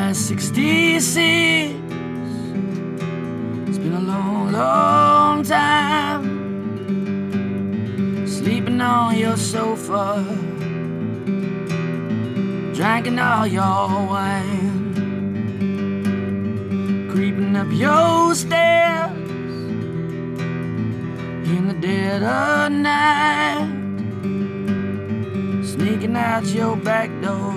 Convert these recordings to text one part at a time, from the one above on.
Goodbye 66. It's been a long, long time sleeping on your sofa, drinking all your wine, creeping up your stairs in the dead of night, sneaking out your back door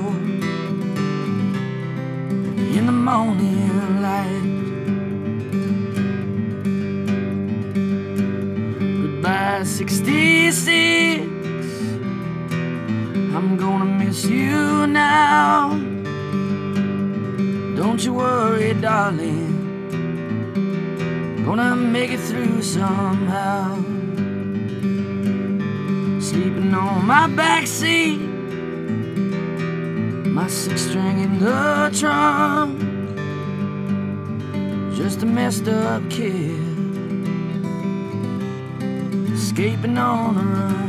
in the morning light. Goodbye 66. I'm gonna miss you now. Don't you worry, darling, gonna make it through somehow. Sleeping on my backseat, my six-string in the trunk, just a messed up kid escaping on the run.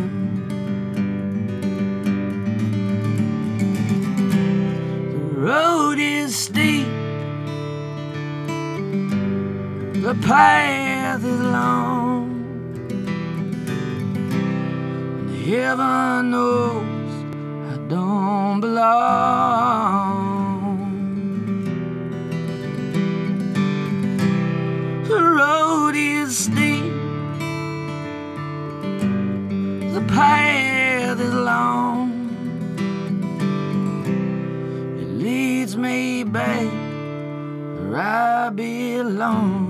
The road is steep, the path is long, and heaven knows I don't belong. The road is steep, the path is long, it leads me back where I belong.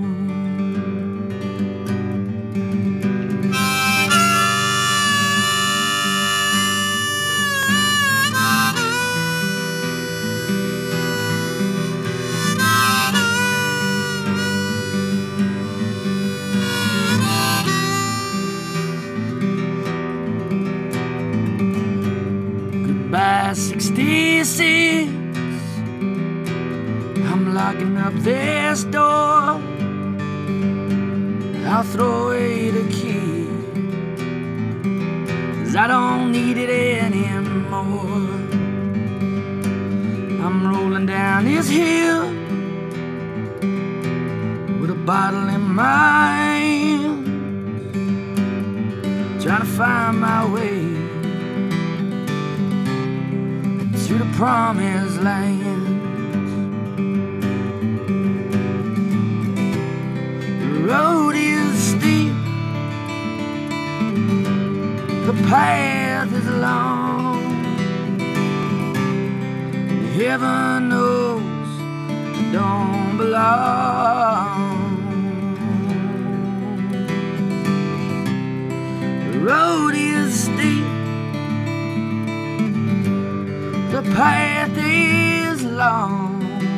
By 66, I'm locking up this door. I'll throw away the key, 'cause I don't need it anymore. I'm rolling down this hill with a bottle in my hand, trying to find my way to the promised land. The road is steep, the path is long, and heaven knows I don't belong. The road is steep, the path is long,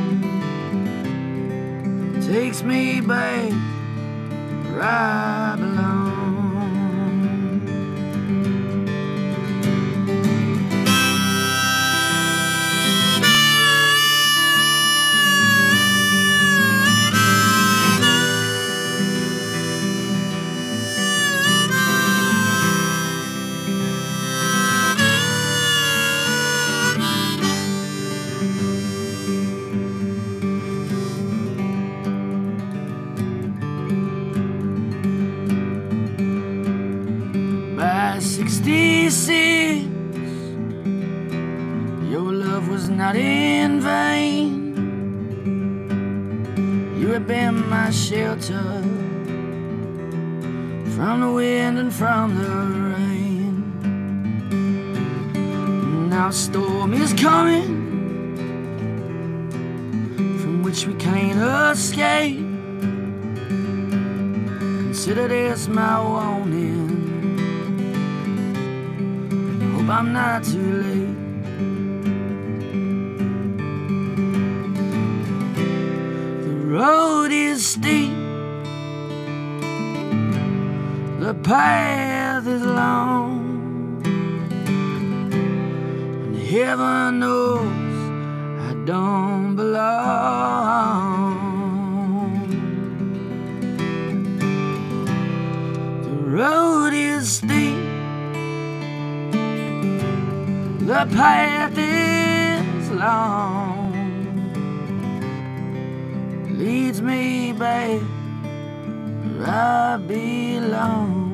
takes me back where I belong. By 66, your love was not in vain. You have been my shelter from the wind and from the rain. Now a storm is coming from which we can't escape. Consider this my warning, I'm not too late. The road is steep, the path is long, and heaven knows I don't belong. The road is steep, the path is long, leads me back where I belong.